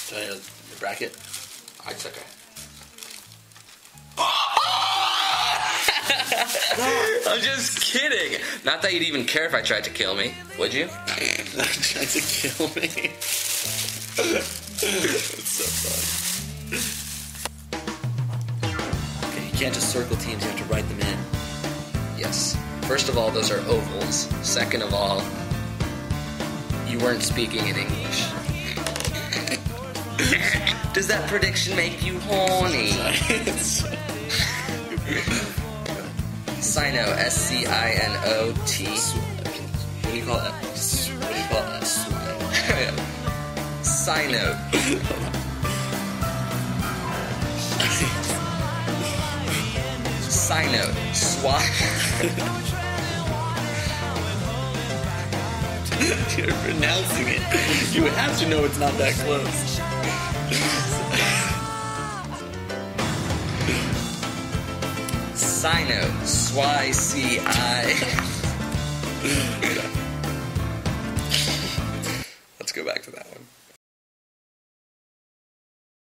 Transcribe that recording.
The bracket? It's okay. I'm just kidding. Not that you'd even care if I tried to kill me, would you? Tried to kill me. It's so fun. Okay, you can't just circle teams, you have to write them in. Yes. First of all, those are ovals. Second of all, you weren't speaking in English. Does that prediction make you horny? Sino, S-C-I-N-O-T. What do you call that? What do you call that? Sino. Sino. Swat. You're pronouncing it. You have to know it's not that close. Sino. Swy-C-I. Let's go back to that one.